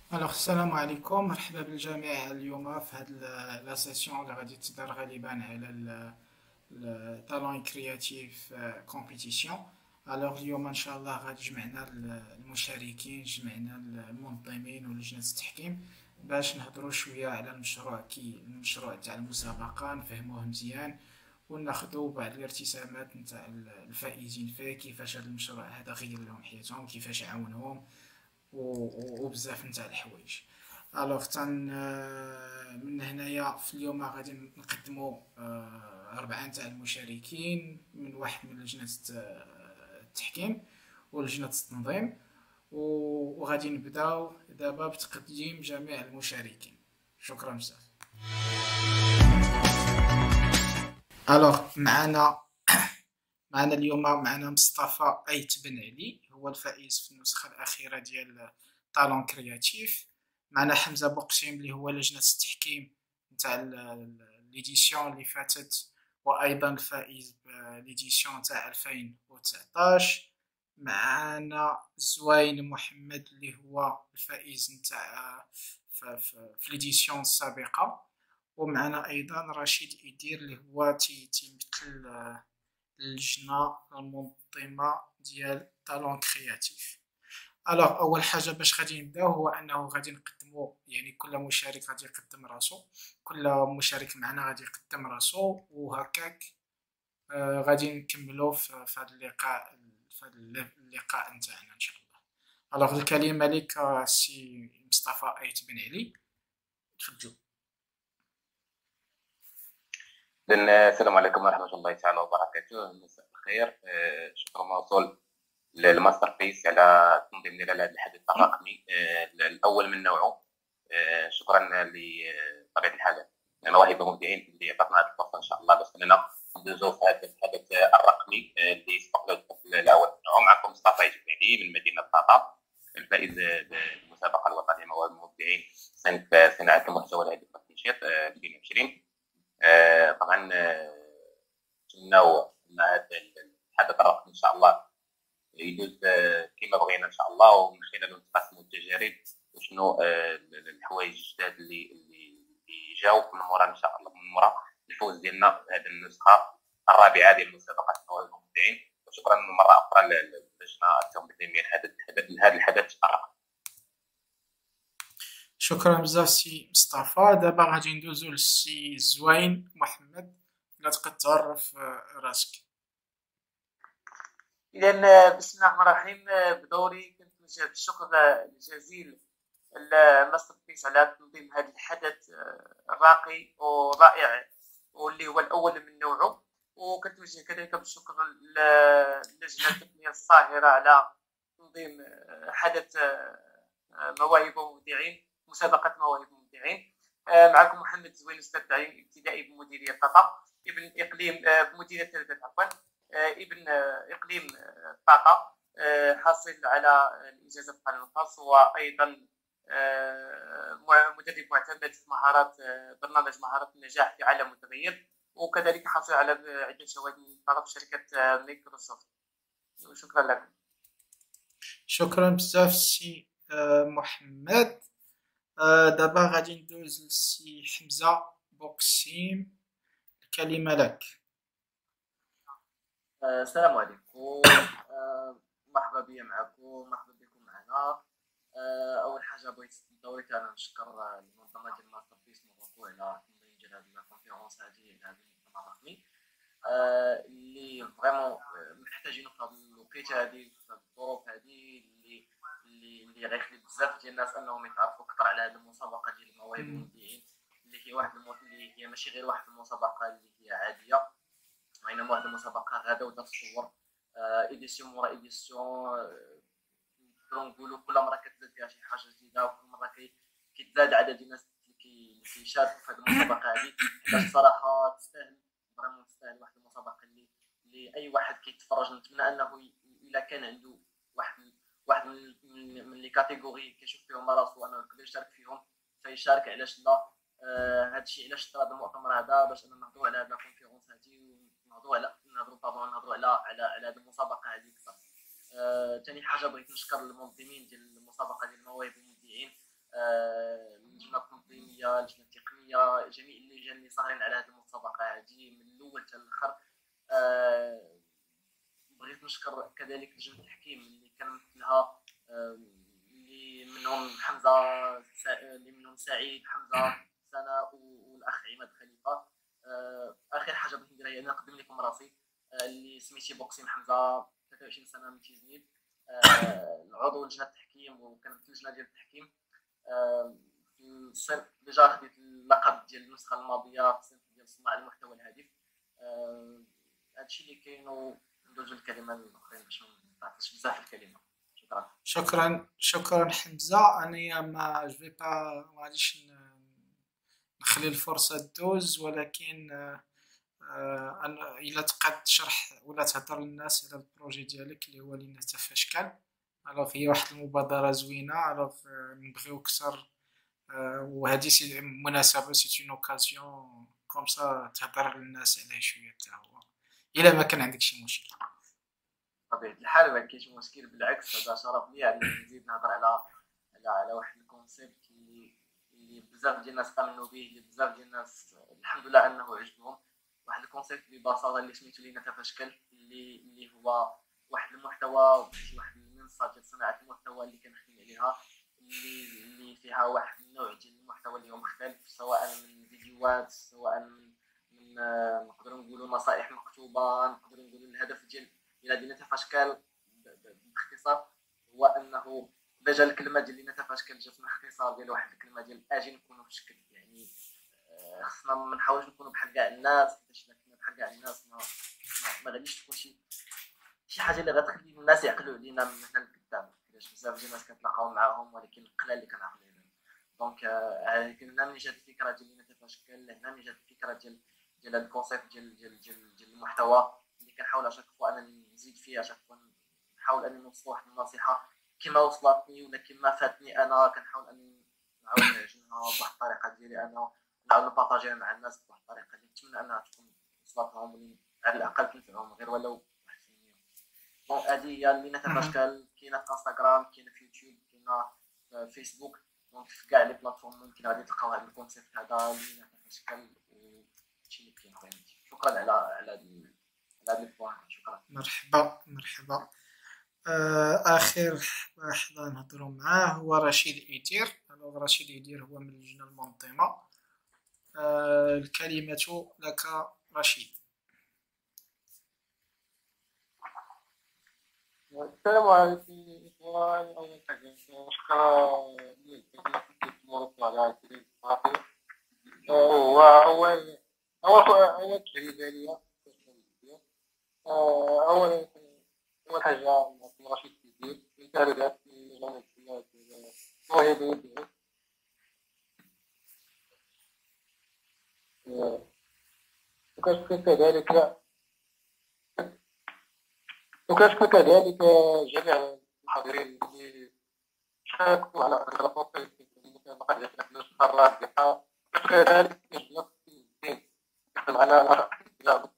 السلام عليكم، مرحبا بالجميع. اليوم في هذه لا سيسيون اللي غادي تدار غالبا على التالون كرياتيف كومبيتيسيون. اليوم ان شاء الله غادي جمعنا المشاركين، جمعنا المنظمين ولجنة التحكيم باش نهضروا شوية على المشروع تاع المسابقة، نفهموه مزيان وناخذوا بعض الارتسامات نتاع الفائزين فيه، كيفاش هذا المشروع هذا غير لهم حياتهم، كيفاش عاونهم وبزاف نتاع الحوايج. تن من هنايا في اليوم غادي نقدموا أربعة نتاع المشاركين، من واحد من لجنة التحكيم ولجنة التنظيم، وغادي نبداو دابا بتقديم جميع المشاركين. شكرا بزاف. معنا اليوم معنا مصطفى أيت بن علي، هو الفائز في النسخة الأخيرة ديال طالون كرياتيف. معنا حمزة بوقسيم اللي هو لجنة التحكيم نتاع ليديسيون اللي فاتت، وأيضا الفائز بليديسيون تاع 2019. معنا زوين محمد اللي هو الفائز نتاع في ليديسيون السابقة. ومعنا أيضا رشيد إيدير اللي هو تيمثل اللجنة المنظمة ديال طالون كرياتيف. اول حاجه باش غادي نبداو هو انه غادي نقدموا، يعني كل مشارك غادي يقدم راسو، كل مشارك معنا غادي يقدم راسو، وهكاك غادي نكملوا في هذا اللقاء، نتاعنا ان شاء الله. الكلمه لك سي مصطفى ايت بن علي، تفضل. السلام عليكم ورحمة الله تعالى وبركاته. مساء الخير. شكرا موصول للماستر بيس على تنظيم لنا لهذا الحدث الرقمي الأول من نوعه. شكرا لطبيعة الحال مواهب المبدعين اللي عطاتنا هذه الفرصة إن شاء الله باش أننا ندوزو في هذا الحدث الرقمي اللي استقبل الفصل الأول من نوعه. معكم مصطفى يجبني من مدينة طاطا، الفائز بالمسابقة الوطنية مواهب المبدعين صنف صناعة المحتوى الهادف والتنشيط 2020. طبعا نتمناو ان هذا الحدث الرقمي ان شاء الله يدوز كما بغينا ان شاء الله، ومن خلاله نتقاسموا التجارب وشنو الحوايج الجداد اللي جاو من مورا ان شاء الله، من مورا الفوز ديالنا في هذه النسخه الرابعه ديال مسابقه المواهب المبدعين. وشكرا مره اخرى للجنه التنظيميه لهذا الحدث الرقمي. شكرا بزاف سي مصطفى. دابا غادي ندوزو للسي زوين محمد، لا تقد تعرف راسك. إذا بسم الله الرحمن الرحيم. بدوري كنتوجه بالشكر الجزيل لماستر بيس على تنظيم هذا الحدث الراقي ورائع واللي هو الأول من نوعه، وكنتوجه كذلك بالشكر للجنة التقنية الصاهرة على تنظيم حدث مواهب ومبدعين، مسابقة مواهب ومبدعين. معكم محمد زوين، أستاذ تعليم ابتدائي بمديرية طاطا، ابن إقليم بمديرية تردد عفوا، ابن إقليم طاطا، حاصل على الإجازة القانون الخاص، وأيضا مدرب معتمد في مهارات برنامج مهارات النجاح في عالم متغير، وكذلك حاصل على عدة شهادات من طرف شركة مايكروسوفت. شكرا لكم. شكرا بزاف سي محمد. دابا غادي ندوز لسي حمزة بوقسيم، الكلمة لك. السلام عليكم. مرحبا بيا معكم، مرحبا بكم معنا. اول حاجه بغيت دوري انا نشكر المنظمه ديال ماستر بيس موروكو على تنظيم ديال هذه الكونفيرونس هذه هذا المؤتمر الرقمي اللي فريمون محتاجينه في هذا الوقيته هذه، في الظروف هذه اللي غيخلي بزاف ديال الناس انهم يتعرفوا اكثر على هذه المسابقه ديال المواهب المبدعين، اللي هي اللي هي ماشي غير واحد المسابقه اللي هي عاديه، وانما واحد المسابقه غادا وتتطور ايديسيون مورا ايديسيون. نقولوا كل مره كتزاد فيها شي حاجه جديده، وكل مره كيتزاد عدد الناس اللي كيشاركوا في هذه المسابقه هذه، حيت الصراحه تستاهل، فريمون تستاهل واحد المسابقه اللي اي واحد كيتفرج. نتمنى انه الا كان عنده واحد من لي كاتيجوري كيشوف فيهم راسو انه يقدر يشارك فيهم فيشارك. علاش لا؟ هذا الشيء علاش طرا هذا المؤتمر هذا، باش اننا نهضروا على هذه الكونفيرونس هذه، ونهضروا على هذه المسابقه هذه اكثر. ثاني حاجه بغيت نشكر المنظمين ديال المسابقه ديال المواهب المبدعين اللجنه التنظيميه، اللجنه التقنيه، جميع اللجان اللي صاغرين على هذه المسابقه هذه من الاول حتى الاخر. بغيت نشكر كذلك لجنه التحكيم اللي كنمثلها، اللي منهم حمزه، اللي منهم سعيد، حمزه، سناء والاخ عماد خليفه. اخر حاجه بغيت نديرها هي نقدم لكم راسي، اللي سميتي بوكسيم حمزه، 23 سنه من تيزنيد، عضو لجنه التحكيم وكنمثل اللجنه ديال التحكيم. في الصيف ديجا خديت اللقب ديال النسخه الماضيه في الصيف ديال صناع المحتوى الهادف. هادشي اللي كاين، وندوزو الكلمه الاخرين باش ما نعطيش بزاف الكلمه. شكرا. شكرا حمزه. انا ما جو با ما غاديش نخلي الفرصه تدوز، ولكن انا الا تقاد تشرح ولا تهضر للناس على البروجي ديالك اللي هو لينا تفاشكل. الوغ هي واحد المبادره زوينه، الوغ نبغيو اكثر، وهذه مناسبه، سي اون اوكازيون كوم سا تهضر للناس عليه شويه حتى هو، الا ما كان عندك شي مشكل. بطبيعه الحال ما كاينش مشكل، بالعكس هذا شرف ليا يعني نزيد نهضر على واحد الكونسيبت اللي بزاف ديال الناس امنوا به، اللي بزاف ديال الناس الحمد لله انه عجبهم. واحد الكونسيبت ببساطه اللي سميتو لينا تفاشكل، اللي هو واحد المحتوى، واحد المنصه ديال صناعه المحتوى اللي كنخدم عليها، اللي فيها واحد النوع ديال المحتوى اللي هو مختلف، سواء من فيديوهات، سواء من نقدروا نقولوا نصائح مكتوبه، نقدروا نقولوا الهدف ديال لينا تفاشكل باختصار هو انه ديجا الكلمه ديال لينا تفاشكل جات من اختصار ديال واحد الكلمه ديال اجي نكونوا في شكل، يعني خصنا ما نحاولش نكونوا بحال كاع الناس، حيت الا كنا بحال كاع الناس ما غاديش تكون شي حاجه اللي غتخلي الناس يعقلوا علينا من هنا لقدام، حيت بزاف ديال الناس كنتلاقاو معاهم ولكن القلال اللي كنعقلوا عليهم. دونك هنا من جات الفكره ديال لينا تفاشكل، هنا من جات الفكره ديال هذا الكونسيبت ديال المحتوى اللي كنحاول اشاك فوا انني نزيد فيه، اشاك فوا نحاول انني نوصل واحد النصيحه كما وصلتني ولا كما فاتني انا، كنحاول انني نعاود نعجنها بواحد الطريقه ديالي انا، نعاود نبارطاجيها مع الناس بواحد الطريقه اللي نتمنى انها تكون وصلت لهم، على الاقل تنفعهم غير ولو واحد في المية. دونك هذه هي اللي نتفاشكل، كاينه في انستغرام، كاينه في يوتيوب، كاينه في فيسبوك، دونك في كاع لي بلاتفورم ممكن غادي تلقاو هذا الكونسيبت هذا اللي نتفاشكل، وهادشي اللي كاين خويا. شكرا على هذا البوان. شكرا. مرحبا. اخر واحد نهضروا معاه هو رشيد ايدير. رشيد ايدير هو من اللجنه المنظمه. الكلمه لك رشيد. السلام عليكم إخوان. أول حاجة شكرا للكرياتيف موروكو على هذه الاستضافة. هو أول تجربة ليا. أول حاجة نعطي رشيد كثير التعريضات في جامعة الموهبة ديالو. وكنشكر كذلك جميع المحاضرين اللي شاركوا على أرض الواقع في المسابقة ديال النسخة الرابحة، وكذلك لجنة الدين يخدم على نشاط الإبداع.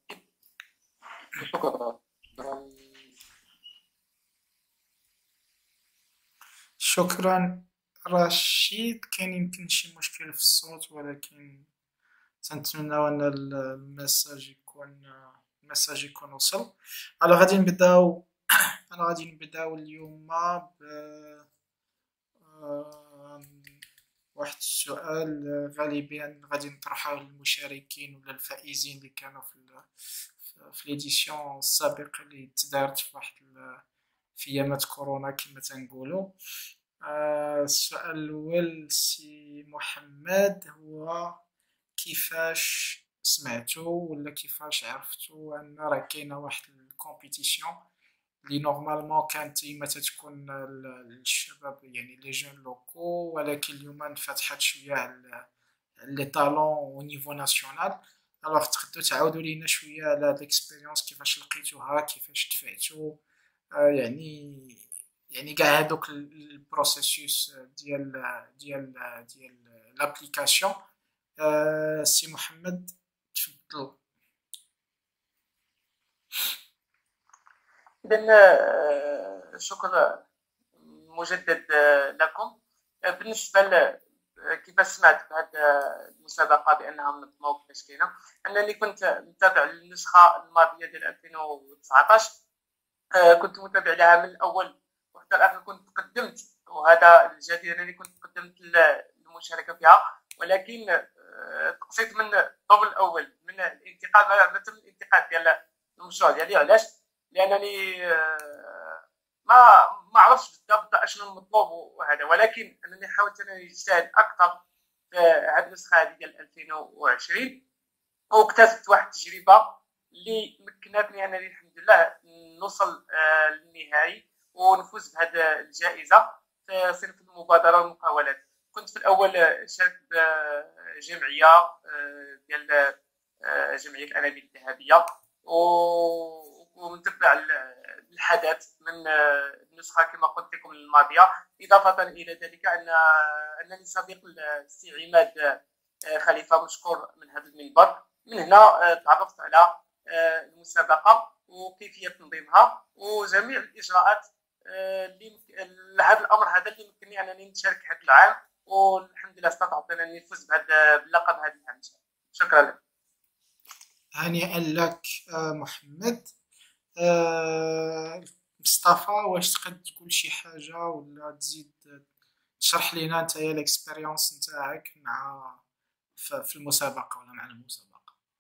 شكرا رشيد. كاين يمكن شي مشكل في الصوت، ولكن تنتمناو ان الميساج يكون وصل. غادي نبداو اليوم ب واحد السؤال غالبا غادي نطرحه للمشاركين ولا الفائزين اللي كانوا في ليديسيون السابقه اللي تدارت في ايامات كورونا كما تنقولوا. السؤال الاول سي محمد هو كيفاش سمعتوا ولا كيفاش عرفتوا ان راه كاينه واحد الكومبيتيسيون اللي نورمالمون كانت ديما تتكون للشباب، يعني لي جون لوكو، ولكن اليوم انفتحت شويه على لي طالون او نيفو ناسيونال. الوغ تقدروا تعاودوا لينا شويه على هاد الاكسبيريونس، كيفاش لقيتوها، كيفاش تفاعلتوا، يعني كاع هادوك البروسيسوس ديال لابليكاسيون. سي محمد تفضل. إذن شكرا مجدد لكم. بالنسبه كيفاش سمعت بهذه المسابقه بانها منظمه وكيفاش كاينه، انني كنت متابع النسخه الماضيه ديال 2019. كنت متابع لها من الاول وحتى الاخر. كنت قدمت، وهذا الجدير انني كنت قدمت المشاركه فيها، ولكن تقصيت من الطوب الاول من الانتقاد، ما تم الانتقاد ديال المشروع ديالي. علاش؟ لانني ما عرفتش بالضبط اشنو المطلوب وهذا، ولكن انني حاولت انني نجتهد اكثر في هذه النسخه هذه ديال 2020، واكتسبت واحد التجربه اللي مكنتني انني الحمد لله نوصل للنهائي ونفوز بهذه الجائزه في صنف المبادره والمقاولات. كنت في الاول شاركت بجمعيه ديال جمعيه الانابيب الذهبيه، ومتبع الحدث من النسخه كما قلت لكم الماضيه. اضافه الى ذلك انني صديق السي عماد خليفه، مشكور من هذا المنبر. من هنا تعرفت على المسابقه وكيفيه تنظيمها وجميع الاجراءات لهذا الامر هذا اللي مكنني انني نشارك هذا العام، والحمد لله استطعت انني نفوز بهذا باللقب هذا العام. شكرا لك. هنيئا لك محمد. مصطفى، واش تقد تقول شي حاجه ولا تزيد تشرح لينا نتايا الاكسبيريونس نتاعك مع في المسابقه ولا مع المسابقه؟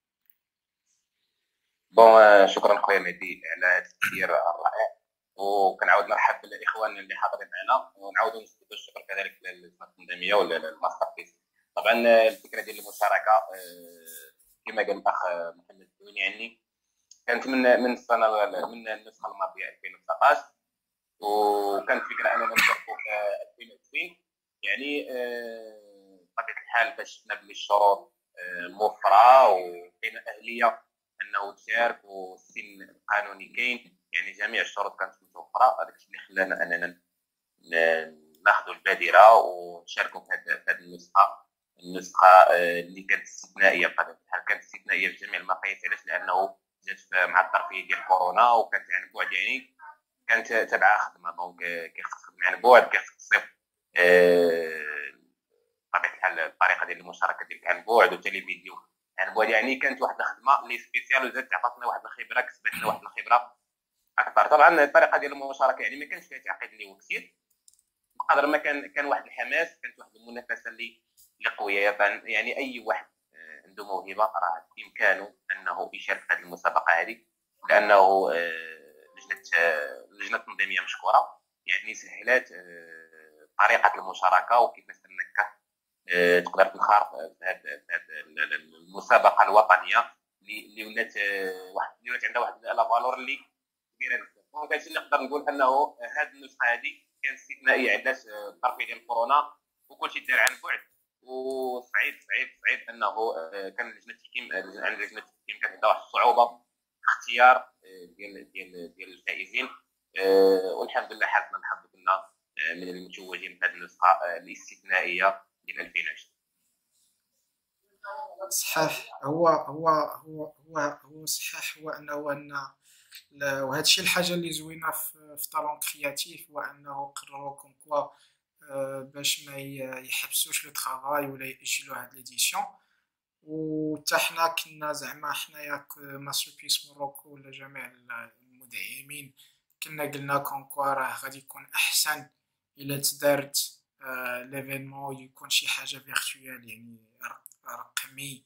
بون، شكرا خويا مهدي على هذا التسيير الرائع، وكنعاود نرحب بالاخوان اللي حاضرين معنا، ونعاودوا نسدوا الشكر كذلك للجنه التنظيميه ولا الماستر بيس. طبعا الفكره ديال المشاركه كما قال الاخ محمد الدوني عني كانت من السنه من النسخه الماضيه 2019، وكانت فكره اننا نشاركوا في 2020. يعني بطبيعه الحال باش شفنا بلي الشروط موفره وكاينه اهليه انه تشارك والسن القانوني كاين، يعني جميع الشروط كانت متوفره. هذاك الشيء اللي خلانا اننا ناخذوا البادره ونشاركوا في هذه النسخه اللي كانت استثنائيه. بطبيعه الحال كانت استثنائيه في جميع المقاييس. علاش؟ لانه جات مع الظرفيه ديال كورونا، وكانت عن بعد، يعني كانت تبع خدمه، دونك كيخصك تخدم عن بعد، كيخصك تصيب بطبيعه الحال الطريقه ديال المشاركه ديالك عن بعد والتلفزيون عن بعد. يعني كانت واحد الخدمه اللي سبيسيال، وزادت عطاتنا واحد الخبره، كسبتنا واحد الخبره اكثر. طبعا الطريقه ديال المشاركه يعني ما كانش فيها تعقيد اللي هو كثير، بقدر ما كان واحد الحماس، كانت واحد المنافسه اللي قويه. يعني اي واحد عنده موهبه راه بامكانه انه يشارك في هذه المسابقه هذه، لانه اللجنه التنظيميه مشكوره، يعني سهلات طريقه المشاركه وكيفاش انك تقدر تنخرط في هذه المسابقه الوطنيه اللي ولات عندها واحد لا فالور اللي كبيره بزاف. دونك هادشي اللي نقدر نقول انه هذه النسخه هذه كانت استثنائيه، علاش؟ الظرفيه ديال كورونا وكلشي دار عن بعد، وصعيب صعيب صعيب انه كان لجنه التحكيم كانت عندها واحد الصعوبه في اختيار ديال الفائزين. والحمد لله حالتنا الحظ كنا من المتوجين في هذه النسخه الاستثنائيه ديال 2020. صحيح. هو صحيح. هو انه وهذا الشيء الحاجه اللي زوينه في طالون كرياتيف، هو انه قرروا كوم كوا باش ما يحبسوش لو طرافاي ولا ياجلوا هاد ليديسيون. وتا حنا كنا زعما حنايا ماستر بيس موروكو ولا جميع المدعمين كنا قلنا كوم كوا راه غادي يكون احسن الا تدارت ليفينمون يكون شي حاجه فيرتوال، يعني رقمي.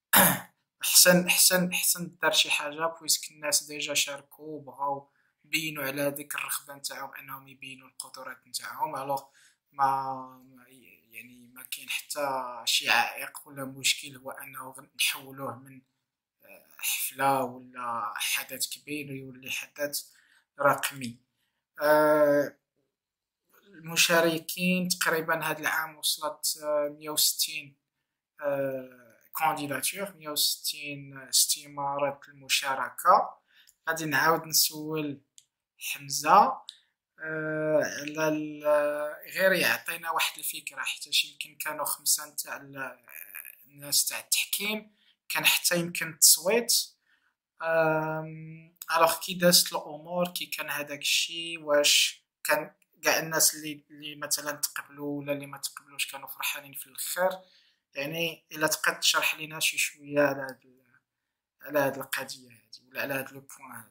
احسن دار شي حاجه بويسك الناس ديجا شاركوا وبغاو يبينوا على هذيك الرغبه نتاعهم انهم يبينوا القدرات نتاعهم. الوغ ما كاين حتى شي عائق ولا مشكل هو انه نحولوه من حفله ولا حدث كبير يولي حدث رقمي. المشاركين تقريبا هذا العام وصلت 160 كانديداتور، 160 استمارة المشاركة. غادي نعاود نسول حمزة على غير يعطينا واحد الفكرة، حيت يمكن كانوا 5 نتاع الناس تاع التحكيم، كان حتى يمكن التصويت. الوغ كي دازت الامور، كي كان هذاك الشيء، واش كاع الناس اللي مثلا تقبلوا ولا اللي ما تقبلوش كانوا فرحانين في الاخر. يعني الا تقد تشرح لينا شي شويه على هاد القضيه هادي ولا على هاد لو بوين هذا.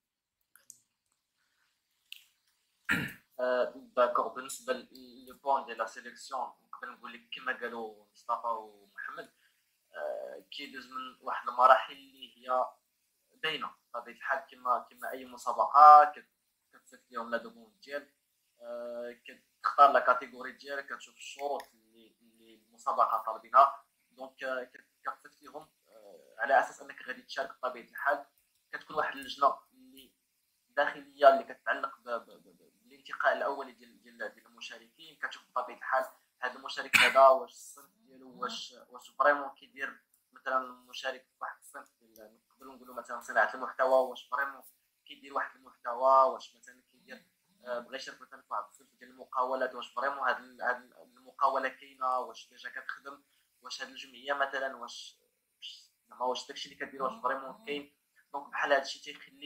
داكوغ. بالنسبه لي بوان ديال لا سيليكسيون نقدر نقول لك كما قالوا مصطفى ومحمد، كيدوز من واحد المراحل اللي هي باينه بطبيعه الحال كما اي مسابقه. كتسيفط لهم لا دوموند ديالك، كتختار لا كاتيجوري ديالك، كتشوف الشروط اللي المسابقه طالبينها، دونك كتصيفط لهم على اساس انك غادي تشارك بطبيعه الحال. كتكون واحد اللجنه اللي داخليه اللي كتعلق بالانتقاء الاولي ديال المشاركين. كتشوف بطبيعه الحال هذا المشارك هذا واش الصنف ديالو واش فريمون كيدير مثلا مشارك في واحد الصنف نقدروا نقولوا مثلا صناعه المحتوى، واش فريمون كيدير واحد المحتوى، واش مثلا كيدير بغى يشارك مثلا في واحد الصنف ديال المقاولات، واش فريمون هاد المقاوله كاينه، واش ديجا كتخدم، واش هاد الجمعيه مثلا واش زعما واش داكشي اللي كدير واش فريمون كاين. دونك بحال هادشي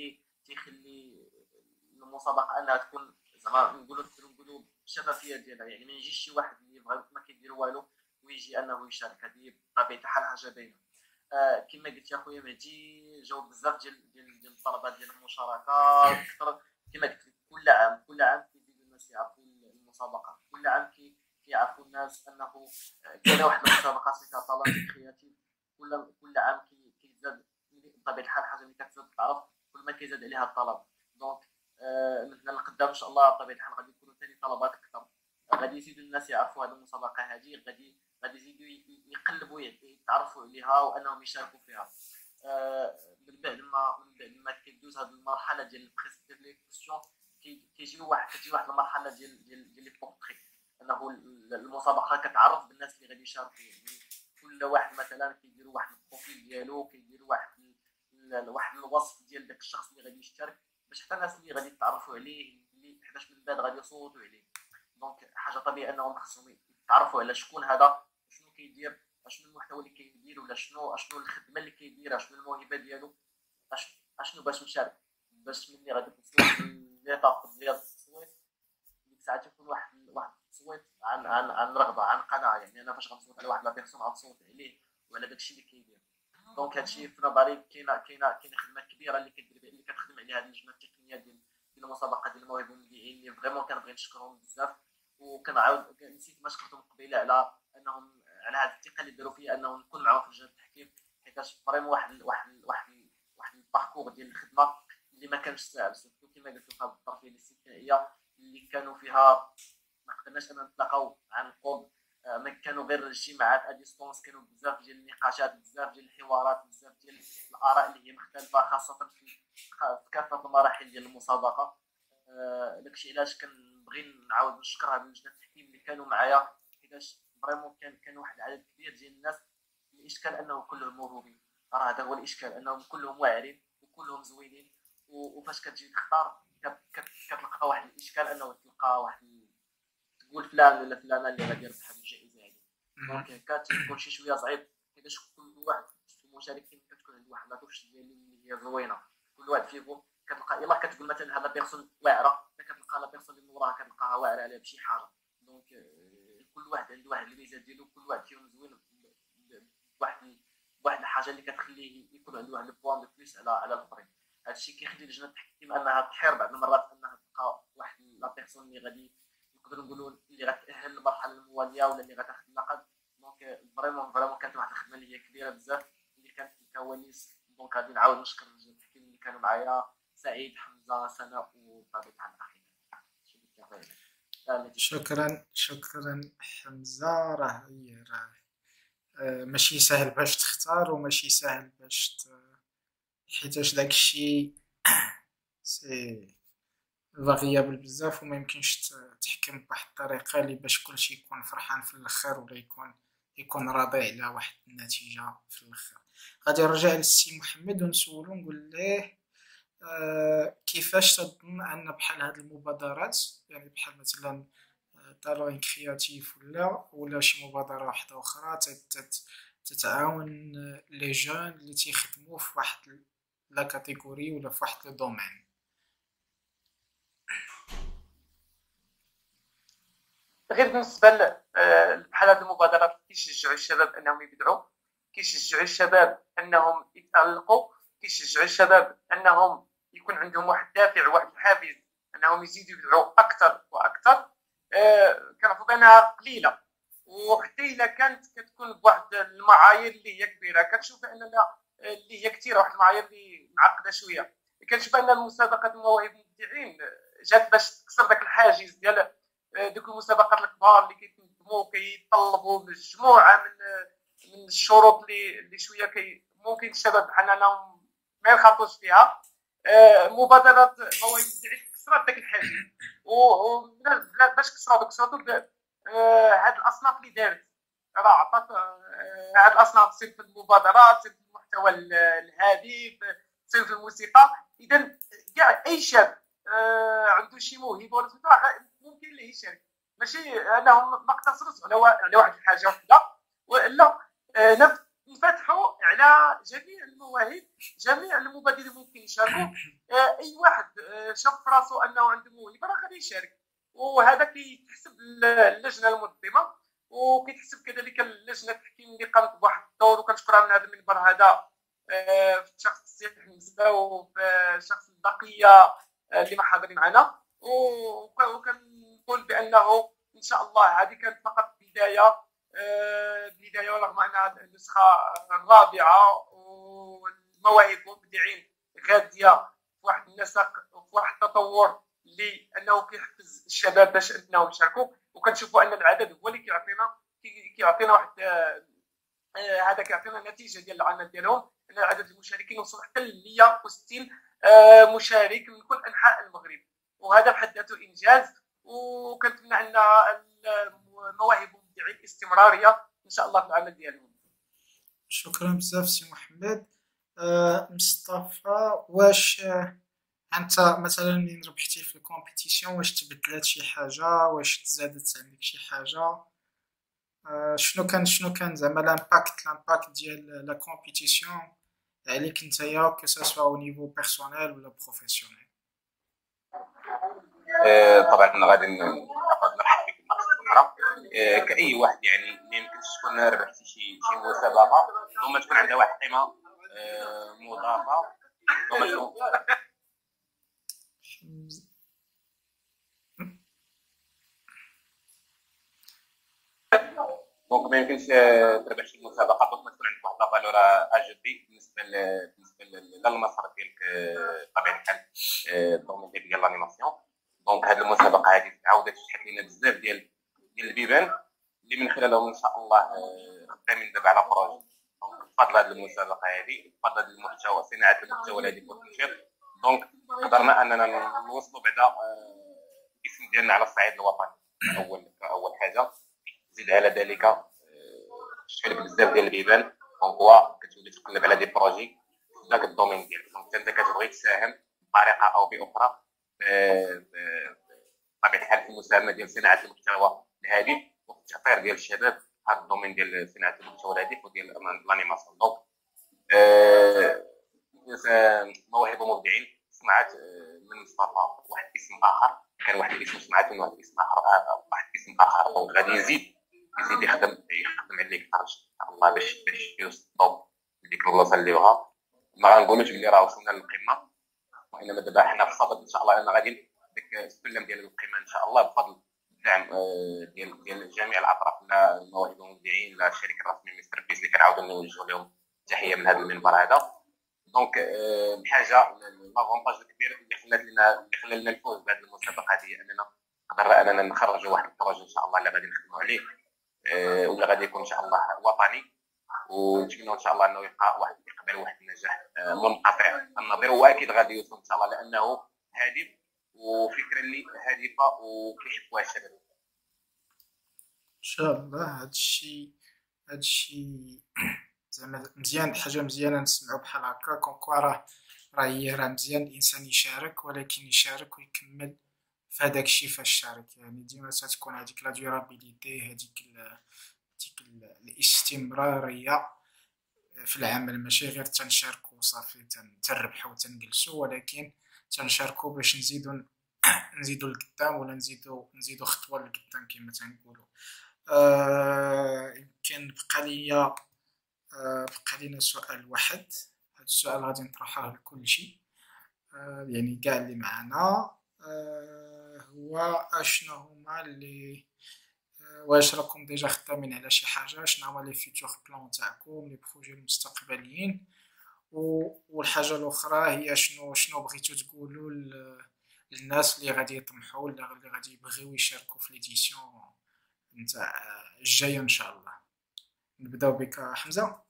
تيخلي المسابقه انها تكون زعما نقولوا الشفافيه ديالها. يعني ما يجيش شي واحد اللي ما كيدير والو ويجي انه يشارك، هذه بطبيعه الحال حاجه باينه. كما قلت يا خويا مهدي، جاو بزاف ديال الطلبات ديال المشاركه اكثر. كما قلت لك كل عام كيزيدوا الناس يعرفوا المسابقه، كل عام كيعرفوا الناس انه كاينه واحد المسابقه سميتها طالون كرياتيف. كل عام كيزاد بطبيعه الحال حاجه اللي كتزاد تعرف كل ما كيزاد عليها الطلب. دونك من هنا لقدام ان شاء الله بطبيعه الحال غادي يكونوا ثاني طلبات اكثر، غادي يزيدوا الناس يعرفوا هذه المسابقه هذه، غادي يزيدوا يقلبوا يتعرفوا عليها وانهم يشاركوا فيها. من بعد ما كيدوز هذه المرحله ديال البريسكريبسيون كتجي واحد المرحله ديال لي بورتري، انه المسابقه كتعرف بالناس اللي غادي يشاركوا. يعني كل واحد مثلا كيديروا واحد البروفيل ديالو، كيديروا واحد الوصف ديال داك الشخص اللي غادي يشارك، باش حتى الناس اللي غادي يتعرفوا عليه اللي حداش من بعد غادي يصوتوا عليه. دونك حاجه طبيعيه انهم خصهم يتعرفوا على شكون هذا، شنو كيدير، شنو المحتوى اللي كيدير، ولا شنو الخدمه اللي كيديرها، شنو الموهبه ديالو، اشنو باش نشارك. باش ملي غادي تصوت ليطاب ديال التصويت ديك الساعه تكون واحد التصويت عن رغبه، عن قناعه. يعني انا فاش غنصوت على واحد لا بيرسون غنصوت عليه وعلى داكشي اللي كيدير. دونك هادشي في نظري كاينه خدمه كبيره اللي كتخدم عليها هذه اللجنه التقنيه ديال المسابقه ديال المواهب المبدعين، اللي فريمون كنبغي نشكرهم بزاف. وكنعاود نسيت ما شكرتهم قبيله على انهم على هذه الثقه اللي داروا فيا انهم نكون معاهم في لجنه التحكيم، حيت فريمون واحد الباركور ديال الخدمه اللي ما كانش ساهل، سورتو كما قلت لكم الظرفيه الاستثنائيه اللي كانوا فيها ما قدرناش اننا نتلاقاو عن قرب. ما كانوا غير اجتماعات اديستونس، كانوا بزاف ديال النقاشات، بزاف ديال الحوارات، بزاف ديال الاراء اللي هي مختلفه، خاصه في كافه المراحل ديال المسابقه. داكشي علاش كنبغي نعاود نشكر هاد اللجنه التحكيم اللي كانوا معايا، حيتاش فريمون كان واحد العدد كبير ديال الناس. الاشكال انه كلهم موهوبين، راه هذا هو الاشكال، انهم كلهم واعرين وكلهم زوينين. وفاش كتجي تختار كتلقى واحد الاشكال انه تلقى واحد تقول فلان ولا فلانه اللي غادي يربح هذه الجائزه هذه. دونك كتكون شي شويه صعيب، حيتاش كل واحد في المشاركين كتكون عنده واحد لاطوش ديال اللي هي زوينه. كل واحد فيهم كتلقى الا كتقول مثلا هذا بيرسون واعره، كتلقى لا بيرسون اللي موراها كتلقاها واعره عليها بشي حاجه. دونك كل واحد عنده واحد الميزه ديالو، كل واحد فيهم زوين بواحد الحاجه اللي كتخليه يكون عنده واحد البوان دو بليس على الاخرين. هادشي كيخلي لجنه التحكيم انها تحير بعض المرات انها تلقى واحد لا بيرسون اللي غادي نقدروا نقولوا اللي غتاهل للمرحله المواليه ولا اللي غتاخذ اللقب. دونك فريمون كانت واحد الخدمه اللي هي كبيره بزاف اللي كانت في الكواليس. دونك غادي نعاود نشكر لجنه التحكيم اللي كانوا معايا، سعيد، حمزه، سناء، وطبيعه الحال شكرا حمزه. راه ماشي سهل باش تختار وماشي سهل باش حيتاش داكشي سي فاريابل بزاف وما يمكنش تحكم بواحد الطريقه اللي باش كلشي يكون فرحان في الاخر ولا يكون راضي على واحد النتيجه في الاخر. غادي نرجع للسي محمد ونسولو نقول ليه كيفاش تظن ان بحال هاد المبادرات، يعني بحال مثلا طالون كرياتيف ولا شي مبادره واحده اخرى تتعاون لي جون اللي تيخدموا في واحد لا كاتيجوري ولا في واحد لو دومين. غير بالنسبه بحال هذه المبادرات كيشجعوا الشباب انهم يبدعوا، كيشجعوا الشباب انهم يتالقوا، كيشجعوا الشباب انهم يكون عندهم واحد الدافع واحد الحافز انهم يزيدوا يبدعوا اكثر واكثر. كنعرفوا بانها قليله، وحتى الا كانت كتكون بواحد المعايير اللي هي كبيره. كنشوف اننا اللي هي كثيره، واحد المعايير اللي معقده شويه. كنشوف ان المسابقات المواهب المبدعين جات باش تكسر داك الحاجز ديال دوك المسابقات الكبار اللي كيتنظموا كيطلبوا مجموعه من الشروط اللي شويه ممكن الشباب بحالنا ما يخاطوش فيها. مبادرات مواهب المبدعين كسرات داك الحاجز، باش كسراتو هاد الاصناف اللي دارت راه عطات هاد الاصناف صنف المبادرات، صنف المحتوى الهادف، صنف الموسيقى. اذا كاع اي شاب عنده شي موهبه ولا ممكن ليه يشارك، ماشي انهم ما اقتصروش على واحد الحاجه وحده، والا نفتحوا على جميع المواهب، جميع المبادرين ممكن يشاركوا. اي واحد شاف راسو انه عنده موهبه راه غادي يشارك، وهذا كيتحسب اللجنه المنظمه، وكيتحسب كذلك اللجنه التحكيم اللي قامت بواحد الدور. وكنشكرها من هذا المنبر هذا في شخص السي حمزه وفي شخص البقيه اللي ما حاضرين معنا. وكنقول بانه ان شاء الله هذه كانت فقط بدايه، ورغم انها النسخه الرابعه والمواهب المبدعين غاديه في واحد النسق وفي واحد التطور لانه كيحفز الشباب باش انهم يشاركوا. وكنشوفوا ان العدد هو اللي كيعطينا واحد هذا كيعطينا النتيجه ديال العمل ديالهم، ان عدد المشاركين وصل حتى ل 160 مشارك من كل انحاء المغرب، وهذا بحد ذاته انجاز. وكنتمنى ان المواهب المبدعين الاستمراريه ان شاء الله في العمل ديالهم. شكرا بزاف سي محمد. مصطفى، واش انت مثلا من ربحتي في الكومبيتيسيون واش تبدلات شي حاجه، واش تزادت عندك شي حاجه؟ شنو كان زعما لامباكت ديال لا كومبيتيسيون عليك نتايا، كو سوا او نيفو بيرسونيل ولا بروفيسيونيل؟ طبعا غادي نرحب بك مرة كأي واحد، يعني ما يمكنش تكون ربحتي شي مسابقة وما تكون عندها واحد القيمة مضافة وما دونك ما يمكنش تربح شي مسابقة دونك ما تكون عندك واحد لافالور اجوتي بالنسبة للمسار ديالك بطبيعة الحال الدومين ديال لانيماسيون. دونك هاد المسابقة هادي عاودت تفتح لنا بزاف ديال البيبان اللي من خلالهم ان شاء الله خدامين دابا على بروجي. دونك بفضل هاد المسابقة هادي، بفضل هاد المحتوى، صناعة المحتوى الهادي والتنشير، دونك قدرنا اننا نوصلوا بعدا الاسم ديالنا على الصعيد الوطني. اول حاجة زيد على ذلك شحال بزاف ديال البيبان، دونك هو كتولي تقلب على دي بروجي في ذاك الدومين ديالك. دونك انت كتبغي تساهم بطريقه او باخرى بطبيعه الحال في المساهمه ديال صناعه المحتوى الهادف وفي التاثير ديال الشباب في هذا الدومين ديال صناعه المحتوى الهادف وديال الانيماسيون. دونك مواهب ومبدعين سمعت من مصطفى واحد اسم اخر، كان واحد الاسم سمعت من واحد الاسم اخر، دونك غادي يزيد يخدم عليك ان شاء الله باش يوصل لديك البلاصه اللي بغا. ما غنقولوش بلي راه وصلنا للقمه، وانما دابا حنا في صدد ان شاء الله ان غادي ديك السلم ديال القمه ان شاء الله بفضل الدعم ديال جميع الاطراف، لا المواهب والمبدعين، لا الشركه الرسميه مستر بيس اللي كنعاودوا نوجهوا لهم تحيه من هذا المنبر هذا. دونك الحاجه لافونتاج الكبير اللي خلى لنا الفوز بهذه المسابقه هذه اننا قدرنا اننا نخرجوا واحد البروجي ان شاء الله اللي غادي نخدموا عليه ولا غادي يكون ان شاء الله وطني، ونتمنى ان شاء الله انه يبقى واحد يقبل واحد النجاح منقطع النظير، واكيد غادي يوصل ان شاء الله لانه هادف وفكره اللي هادفه وكيحبوها الشباب ان شاء الله. هادشي زعما مزيان، حاجه مزيانه نسمعوا بحال هكا كونكوا راه مزيان الانسان يشارك، ولكن يشارك ويكمل في هذاك الشيء فاش شارك. يعني ديما تكون هذيك لا ديورابيليتي، هذيك الاستمراريه في العمل، ماشي غير تنشاركوا صافي تنربحوا وتنجلسوا، ولكن تنشاركوا باش نزيدوا نزيدو لقدام ولا نزيدو خطوه لقدام كما تنقولوا. يمكن بقى لينا سؤال واحد. هذا السؤال غادي نطرحه لكل شيء، يعني كاع اللي معنا. هو اشنو هما اللي واش راكم ديجا خدامين على شي حاجه؟ شنو هما لي فيتور بلان تاعكم، لي بروجي المستقبليين؟ والحاجه الاخرى هي شنو بغيتو تقولوا للناس اللي غادي يطمحوا ولا اللي غادي يبغيو يشاركوا في ليديسيون نتاع الجايه ان شاء الله. نبداو بك حمزه.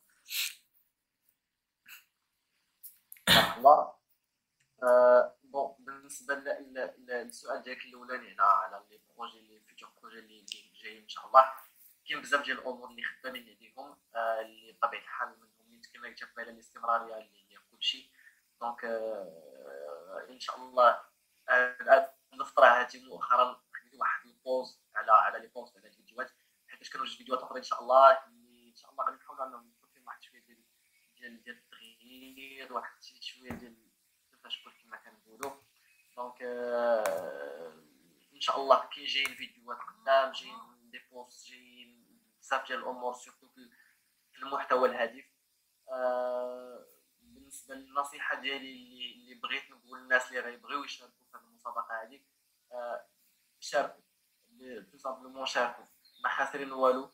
مرحبا. بون بالنسبه للسؤال ديالك الاولاني على لي بروجي لي فيتور بروجي اللي جايين ان شاء الله، كاين بزاف ديال الامور اللي خدامين عليهم، اللي بطبيعه الحال منهم اللي كما قلت قبيله الاستمراريه اللي هي كلشي. دونك ان شاء الله هاد الفتره هادي مؤخرا خديت واحد البوز على لي بوست على الفيديوهات، حيت كانوا جوج فيديوهات اخرين ان شاء الله اللي ان شاء الله غادي نحاولوا انهم يكون فيهم واحد شويه ديال التغيير، واحد شويه ديال كيفاش نقول كما كنقولوا. دونك ان شاء الله كي جايين فيديوهات قدام، جايين دي بوست، جايين بزاف ديال الامور سورتو في المحتوى الهادف. بالنسبه للنصيحه ديالي اللي بغيت نقول للناس اللي غيبغيو يشاركوا في هذه المسابقه هذه، شاركوا تو سامبلومون، شاركوا ما خاسرين والو.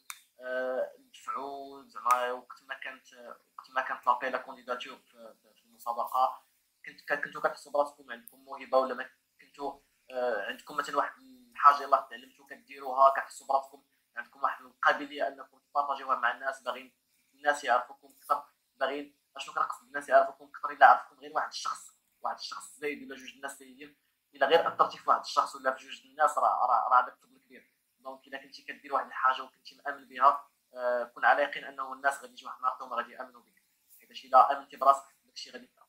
دفعوا زعما وقت ما كانت لابي لا كونديداتور في المسابقه، كنتو كتحسوا براسكم عندكم موهبه، ولا ما كنتو عندكم مثلا واحد الحاجه يلاه تعلمتو كديروها، كتحسوا براسكم عندكم واحد القابليه انكم تبارطاجيوها مع الناس، باغيين الناس يعرفوكم اكثر، باغيين اشنو كنقصد الناس يعرفوكم اكثر. الا عرفكم غير واحد الشخص زايد ولا جوج الناس زايدين، الا غير اثرتي في واحد الشخص ولا في جوج الناس، راه هذاك فضل كبير. دونك الا كنتي كدير واحد الحاجه وكنتي مامن بها، كن على يقين انه الناس غادي يجي واحد النهار وما غادي يامنوا بك، حيت الا امنتي براسك داكشي غادي يطرا.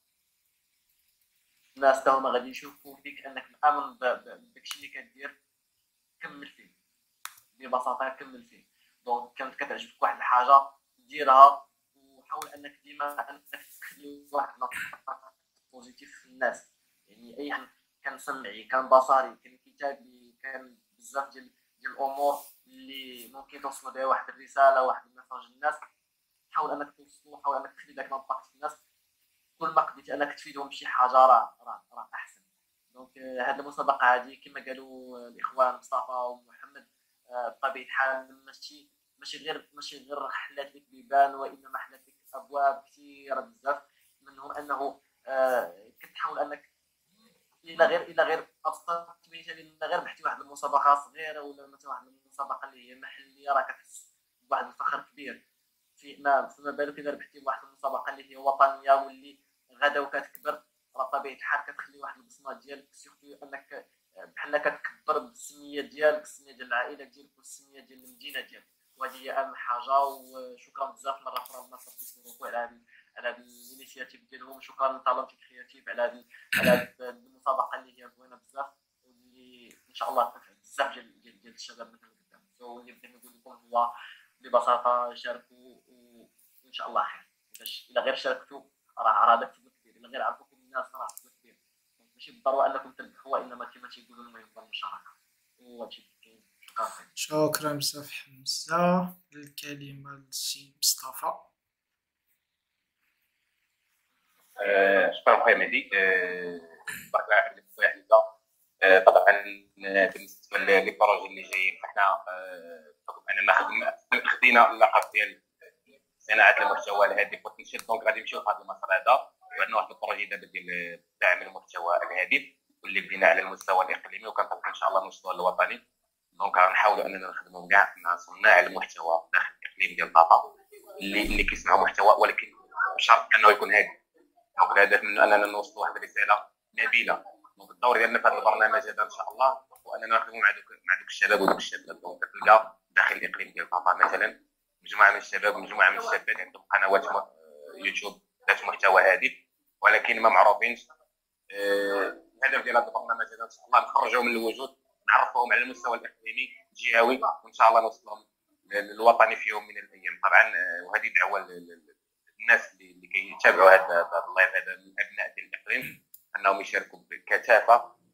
الناس تا هما غادي يشوفوا فيك انك مامن بداكشي اللي كدير، كمل فيه ببساطه، كمل فيه. دونك كانت كتعجبك واحد الحاجه ديرها، وحاول انك ديما تخلي واحد بوزيتيف في الناس. يعني اي حد كان سمعي، كان بصري، كان كتابي، كان بزاف ديال الامور اللي ممكن توصل بها واحد الرساله، واحد الميساج للناس، حاول انك توصلو، حاول انك تخلي داك لامباكت في الناس. كل ما قدرتي انك تفيدهم بشي حاجه راه احسن. دونك هذه المسابقه هذه كما قالوا الاخوان مصطفى ومحمد، بطبيعه الحال ماشي غير حلات لك بيبان، وانما حلات لك ابواب كثيره بزاف. منهم انه كتحاول انك الا غير ابسط مثال، الا غير بحثي واحد المسابقه صغيره ولا مثلا واحد المسابقه اللي هي محليه، راه كتحس بواحد الفخر كبير. فيما بالك الا ربحتي بواحد المسابقه اللي هي وطنيه واللي غدا وكتكبر، راه طبيعه الحال كتخلي واحد البصمه ديالك، سيرتو انك بحال كتكبر بالسميه ديالك، السميه ديال العائله ديالك والسميه ديال المدينه ديالك، وهذه هي اهم حاجه. وشكرا بزاف مره اخرى لماستربيس موروكو على هذا الانيشياتيف ديالهم. شكرا لطالونتي كرياتيف على هذه المسابقه اللي هي زوينه بزاف، واللي ان شاء الله تنفع بزاف ديال الشباب مثلا قدام. واللي بغيت نقول لكم هو ببساطه شاركوا، وان شاء الله خير. باش الا غير شاركتوا راه هذاك فضل كبير، الا غير عرفوكم الناس راه فضل كبير. ماشي بالضروره انكم تربحوا، وانما كما تيقولوا المهم هو المشاركه. وهادشي اللي كاين. شكرا بزاف حمزه. الكلمه للسي مصطفى. شكرا خويا مهدي. بارك الله عليك خويا حمزه. طبعا بالنسبه لي بروجي اللي جايين، فحنا انا خدينا اللقب ديال صناعه المحتوى الهادف والتنشيط. دونك غادي نمشيو في هذا المسار هذا، وعندنا واحد البروجي دابا ديال دعم المحتوى الهادف واللي بدينا على المستوى الاقليمي، وكنطلق ان شاء الله المستوى الوطني. دونك غنحاولوا اننا نخدموا كاع مع صناع المحتوى داخل الاقليم ديال طاطا اللي كيصنعوا محتوى، ولكن بشرط انه يكون هادف. دونك الهدف منه اننا نوصلوا واحد الرساله نبيله. دونك الدور ديالنا في هذا البرنامج هذا ان شاء الله هو اننا نخدموا مع دوك الشباب ودوك الشابات. دونك كتلقى داخل الاقليم ديال طاطا مثلا مجموعه من الشباب ومجموعه من الشابات عندهم قنوات يوتيوب ذات محتوى هادف، ولكن ما معروفينش. الهدف ديال هذا البرنامج هذا ان شاء الله نخرجوهم من الوجود، نعرفوهم على المستوى الاقليمي الجهوي، وان شاء الله نوصلهم للوطني في يوم من الايام. طبعا وهذه دعوه للناس اللي كيتابعوا هذا اللايف هذا من ابناء ديال الاقليم انهم يشاركوا بكثافه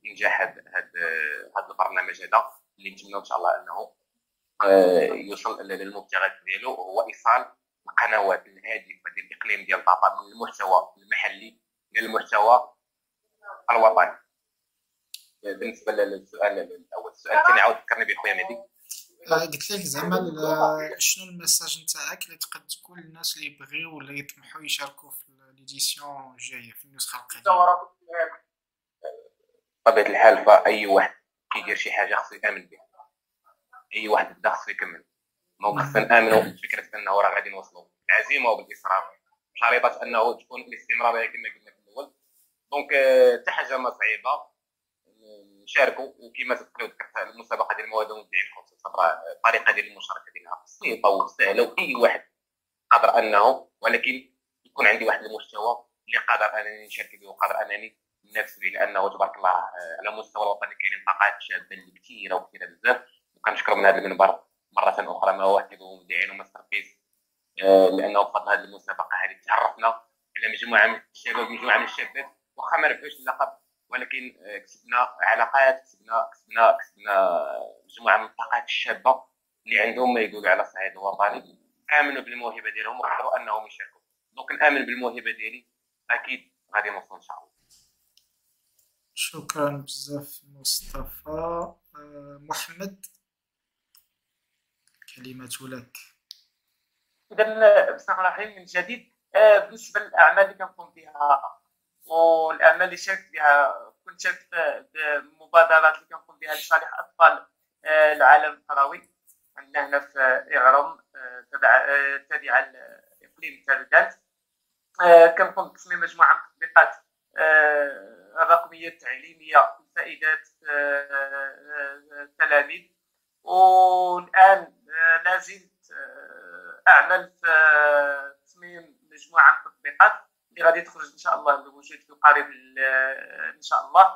انجاح هذا البرنامج هذا اللي نتمنى ان شاء الله انه يوصل للمبتغى ديالو، هو ايصال القنوات الهادفه ديال الاقليم ديال طابا من المحتوى المحلي الى المحتوى الوطني. بالنسبه للسؤال الاول، السؤال الثاني عاود فكرني به خويا مهدي. قلت لك زعما شنو الميساج نتاعك اللي تقد تقول للناس اللي يبغيو ولا يطمحوا يشاركوا في ليديسيون الجايه في النسخه القادمه؟ بطبيعه الحال فاي واحد كيدير شي حاجه خصو يامن بها، اي واحد بدا خصو يكمل، ما خصنا نامنوا بفكره انه راه غادي نوصلوا بالعزيمه وبالاصرار شريطه انه تكون الاستمراريه كما قلنا في الاول. دونك حتى حاجه ما صعيبه نشاركوا، وكما تذكروا ذكرت المسابقه ديال المواد والمبدعين خصوصا الطريقه ديال المشاركه ديالها بسيطه وسهله واي واحد قادر انه، ولكن يكون عندي واحد المستوى اللي قادر انني نشارك به وقادر انني ننافس به، لانه تبارك الله على مستوى الوطني كاينين طاقات شابه اللي كثيره وكثيره بزاف. وكنشكر من هذا المنبر مره اخرى مواهب ومبدعين وماستر بيس، لانه بفضل هذه المسابقه هذه تعرفنا على مجموعه من الشباب، مجموعه من الشابات، واخا ما ربحوش اللقب ولكن كسبنا علاقات، كسبنا مجموعه من الطاقات الشابه اللي عندهم ما يقولوا على الصعيد الوطني، امنوا بالموهبه ديالهم وقدروا انهم يشاركوا. دونك نامن بالموهبه ديالي، اكيد غادي نوصل ان شاء الله. شكرا بزاف مصطفى. محمد كلمة لك. إذا بسم الله الرحمن الرحيم من جديد. بالنسبة للأعمال اللي كنقوم بها والأعمال اللي شاركت بها، كنت شاركت بمبادرات اللي كنقوم بها لصالح أطفال العالم القروي عندنا هنا في إغرم تابعة لإقليم تاردانت. كنقوم بتصميم مجموعة من التطبيقات الرقمية التعليمية لفائدة التلاميذ، والآن لازلت أعمل في تصميم مجموعة من التطبيقات اللي غادي تخرج إن شاء الله للوجود في القريب إن شاء الله.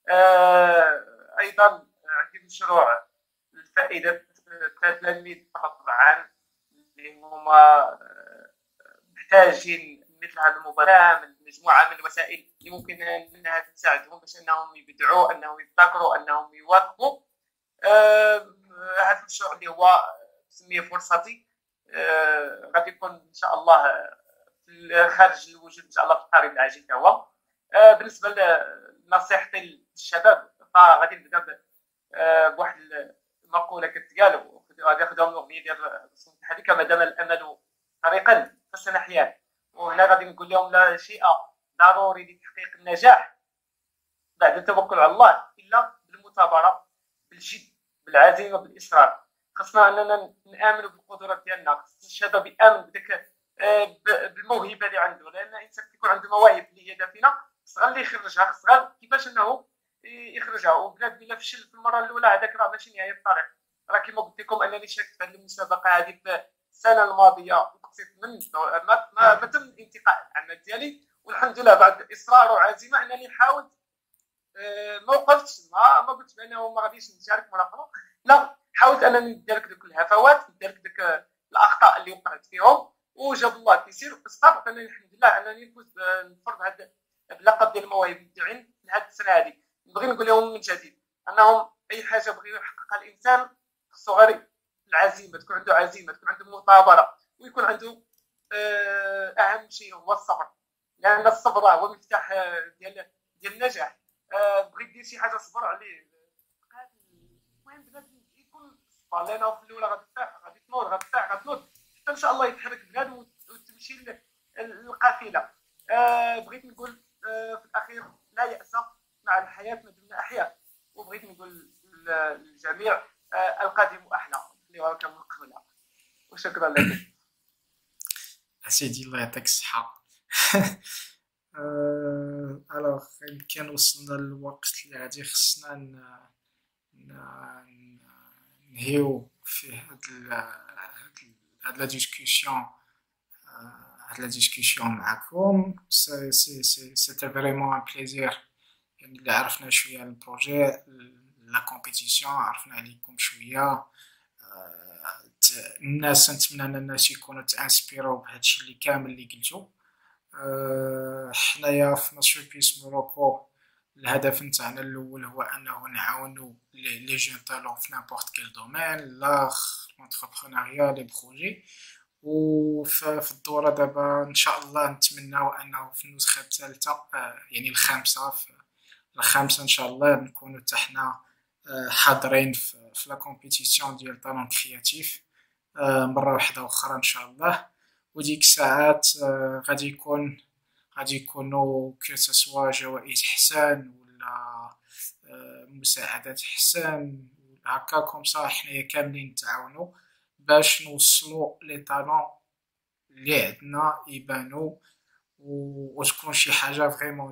أيضا عندي مشروع لفائدة التلاميذ طبعا اللي هما محتاجين مثل هذه المبادرة من مجموعة من الوسائل اللي ممكن أنها تساعدهم باش أنهم يبدعوا، أنهم يبتكروا، أنهم يواكبوا. هذا المشروع اللي هو تسميه فرصتي غادي يكون ان شاء الله خارج الوجود ان شاء الله في القريب العاجل هو. بالنسبه لنصيحتي للشباب فغادي نبدا بواحد المقوله كتقال، غادي ناخذها من الاغنيه ديال هذيك كما دام الامل طريقا فسنحياه. وهنا غادي نقول لهم لا شيء ضروري لتحقيق النجاح بعد التوكل على الله الا بالمثابره، بالجد، بالعزيمه، بالاصرار. خصنا اننا نامنوا بالقدرات ديالنا، خص الشباب يامن بداك بالموهبه اللي عنده، لان الانسان كيكون عنده مواهب اللي هي دافنه، خص غير اللي يخرجها، خص غير كيفاش انه يخرجها. وبلاد بلا فشل في المره الاولى هذاك راه ماشي نهايه الطريق. راه كما قلت لكم انني شاركت في هذه المسابقه هذه في السنه الماضيه وقصيت من ما تم انتقاء العمل ديالي، والحمد لله بعد اصرار وعزيمه انني حاولت ما وقفتش، ما قلت بانه ما غاديش نشارك مره اخرى، لا حاولت انني ندير دوك الهفوات، ندير دوك الاخطاء اللي وقعت فيهم، وجاب الله التيسير واستطعت انني الحمد لله انني نفوز بنفرض هذا اللقب ديال المواهب المبدعين لهذه السنه هذه. نبغي نقول لهم من جديد انهم اي حاجه بغيو يحققها الانسان خصو غير العزيمه، تكون عنده عزيمه، تكون عنده مثابره، ويكون عنده اهم شيء هو الصبر، لان الصبر هو مفتاح ديال النجاح. بغيت دير شي حاجه صبر عليه، المهم بنادم يكون صبر، لانه في الاولى غادي تنوض حتى ان شاء الله يتحرك بنادم وتمشي القافله. بغيت نقول في الاخير لا يأس مع الحياه ما دمنا احياء، وبغيت نقول للجميع القادم احلى، خليوها لكم من قبلها. وشكرا لكم. سيدي الله يعطيك الصحه. الوغ يمكن وصلنا للوقت اللي غادي خصنا نهيو فيه هاد لا ديسكوسيون معكم. سيتي فريمون ان بليزير، يعني اللي عرفنا شويه على البروجي لا كومبيتيسيون، عرفنا عليكم شويه. الناس نتمنى ان الناس يكونوا تانسبيرو بهادشي اللي كامل اللي قلتو. حنايا في ماستربيس موروكو الهدف نتاعنا الاول هو انه نعاونوا لي جون طالون في نابورت كيل دومين، لاخ لونتربرونيا لي بروجي. وفي الدورة دابا ان شاء الله نتمناو انه في النسخة الثالثة يعني الخامسة، في الخامسة ان شاء الله نكونوا حنا حاضرين في لا كومبيتيسيون ديال طالون كرياتيف مرة واحدة أخرى إن شاء الله. وديك الساعات غادي يكونوا كو جوائز حسان ولا مساعدات حسان هكا، كومسا حنايا كاملين نتعاونوا باش نوصلوا لي طالون اللي عندنا يبانوا وتكون شي حاجة فريمون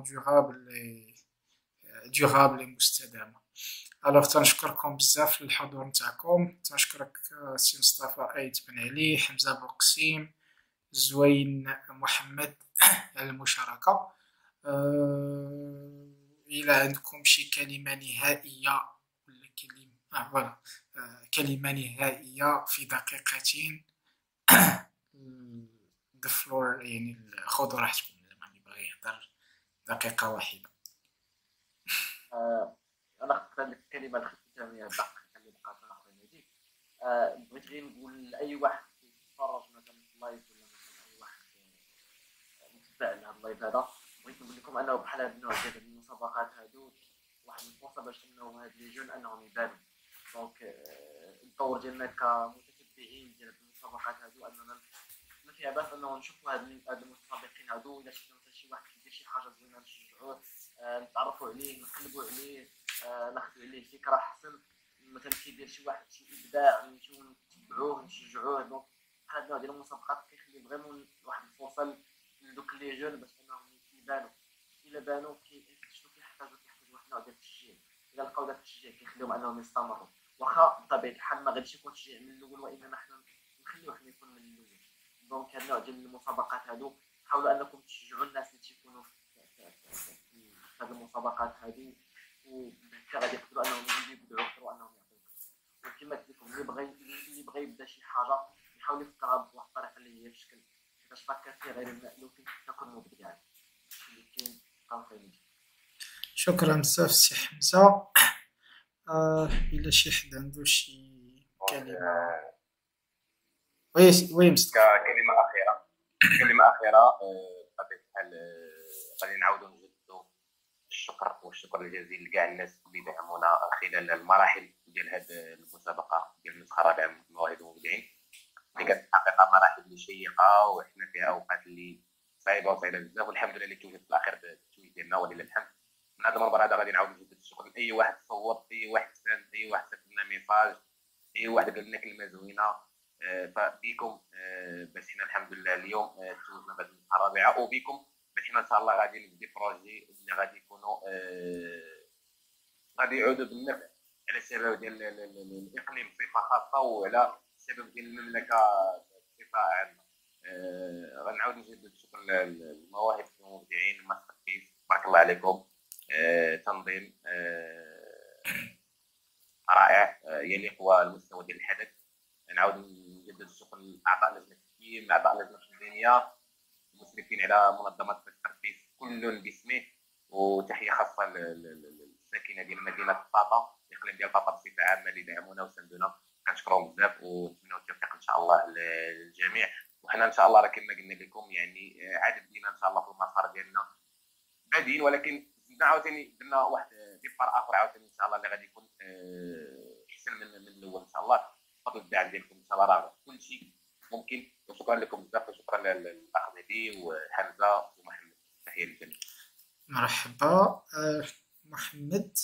دورابل مستدامة. الوغ تنشكركم بزاف للحضور نتاعكم، تنشكرك سي مصطفى أيت بن علي، حمزة بوقسيم، زوين محمد على المشاركة. إلى عندكم شي كلمة نهائية ولا كلمة فوالا كلمة نهائية في دقيقتين the floor، يعني خذوا راحتكم زعما اللي باغي يهضر دقيقة واحدة. انا اختار لك الكلمه الختاميه باقي اللي بقات اخرى هذيك. بغيت غير نقول لاي واحد كيتفرج مثلا في اللايف ولا مثلا اي واحد متبع لهذا اللايف هذا، بغيت نقول لكم انه بحال هذا النوع ديال المسابقات هادو واحد الفرصه باش انه هاد لي جون انهم يبانوا. دونك الدور ديالنا كمتتبعين ديال المسابقات هادو اننا ما فيها باس انه نشوفوا هاد المتسابقين هادو، الا شفنا مثلا شي واحد كيدير شي حاجه زوينه نشجعوه، نتعرفوا عليه، نقلبوا عليه، ناخذوا عليه فكره احسن. مثلا كيدير شي واحد شي ابداع نمشيو نتبعوه نشجعوه. دونك هاد النوع ديال المسابقات كيخلي فريمون واحد الفرصه لدوك لي جون باش انهم يبانوا. الا بانوا شنو كيحتاجوا واحد النوع ديال التشجيع. الا لقاو داك التشجيع كيخليهم انهم يستمروا، واخا بطبيعه الحال ما غاديش يكون تشجيع من الاول، وانما حنا نخليوه حنا يكون من الاول. دونك هاد النوع ديال المسابقات هادو حاولوا انكم تشجعوا الناس اللي تيكونوا في هاد المسابقات هادي، وبهكا غادي يقدروا انهم يبدعوا اكثر وانهم يعطيو. وكما قلت لكم اللي بغى يبدا شي حاجه يحاول يفكرها بواحد الطريقه اللي هي بشكل باش فكر في غير المألوف تكون مبدعا اللي كاين قانون. شكرا بزاف سي حمزة. إلا شي حد عنده شي كلمة. وي مصطفى. كلمة أخيرة بطبيعة الحال غادي نعاودو نجددو الشكر الجزيل لكاع الناس اللي دعمونا خلال المراحل ديال هاد المسابقة ديال النسخة الرابعة من مواهب المبدعين، اللي كانت حقيقة مراحل اللي شيقة وحنا فيها أوقات اللي صعيبة بزاف، والحمد لله اللي توجد في الأخير بالتوجيه ديالنا ولله الحمد. من هذا المنبر هذا غادي نعاود نجدد الشكر لأي واحد صوت، أي واحد ساند، أي واحد سافر لنا ميساج، أي واحد قال لنا كلمة زوينة. فبيكم باش حنا الحمد لله اليوم توجنا بهذه النسخة الرابعة، وبيكم باش حنا إن شاء الله غادي نبدي بروجي اللي غادي يكونوا غادي يعودوا بالنفع على الشباب ديال الإقليم بصفة خاصة وعلى الشباب ديال المملكة بصفة عامة. غنعاود نجدد الشكر للمواهب المبدعين ماستر بيس، بارك الله عليكم. تنظيم رائع يليق والمستوى ديال الحدث. نعاود نجدد الشكر لاعضاء لجنه التحكيم، اعضاء اللجنه التنظيميه، المشرفين على منظمه ماستر بيس كل باسمه، وتحيه خاصه للساكنه ديال مدينه طاطا، الاقليم ديال طاطا بصفه عامه اللي دعمونا وساندونا، كنشكرهم بزاف ونتمنوا التوفيق ان شاء الله للجميع. وحنا ان شاء الله راه كما قلنا لكم يعني عدد دينا ان شاء الله في المسار ديالنا بادين، ولكن زدنا عاوتاني درنا واحد ديبار اخر عاوتاني ان شاء الله اللي غادي يكون احسن من الاول ان شاء الله، بفضل الدعم ديالكم ان شاء الله. راه كل شيء ممكن. وشكرا لكم بزاف، وشكرا للاخ مهدي وحمزه ومحمد. تحيه للجميع. مرحبا محمد.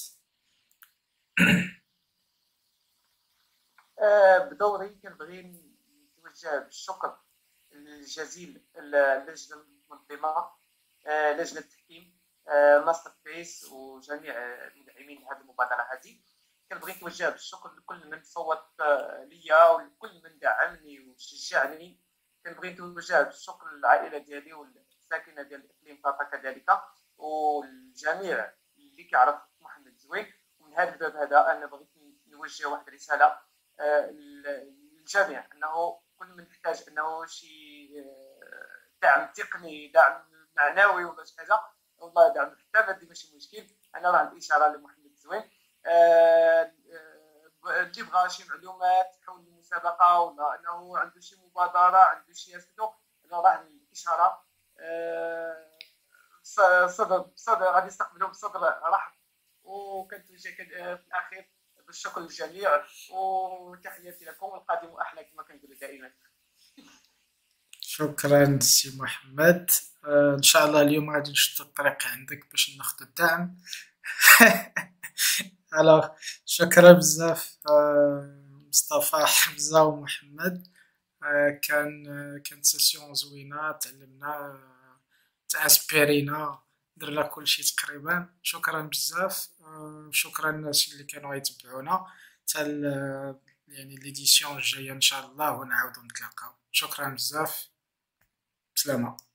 بدوري كنبغي نتوجه بالشكر الجزيل للجنه المنظمه، لجنه التحكيم، ماستر بيس، وجميع المدعمين لهذه المبادره هذه. كنبغي نتوجه بالشكر لكل من صوت ليا ولكل من دعمني وشجعني. كنبغي نتوجه بالشكر للعائله ديالي والساكنه ديال الاقليم طاطا كذلك، والجميع اللي كيعرف محمد زوين. ومن هذا الباب هذا انا بغيت نوجه واحد الرساله للجميع، انه كل من يحتاج انه شي دعم تقني، دعم معنوي ولا شي حاجه، والله دعم حتى مادي ماشي مشكل. انا راه الاشاره لمحمد زوين. اللي بغى شي معلومات حول المسابقه ولا انه عنده شي مبادره عنده شي اسدو، انا راه الاشاره صدر غادي يستقبلوا بصدر رحب. وكنتوجه في الاخير بالشكر للجميع وتحياتي لكم، والقادم احلى كما كنقولوا دائما. شكرا سي محمد. ان شاء الله اليوم غادي نشد الطريق عندك باش ناخذ الدعم. الوغ شكرا بزاف مصطفى حمزة ومحمد. كانت سيسيون زوينة، تعلمنا تاسبيرينا، درنا كلشي تقريبا. شكرا بزاف. شكرا الناس اللي كانوا يتبعونا حتى يعني ليديسيون الجايه ان شاء الله ونعاودو نتلاقاو. شكرا بزاف. سلامة.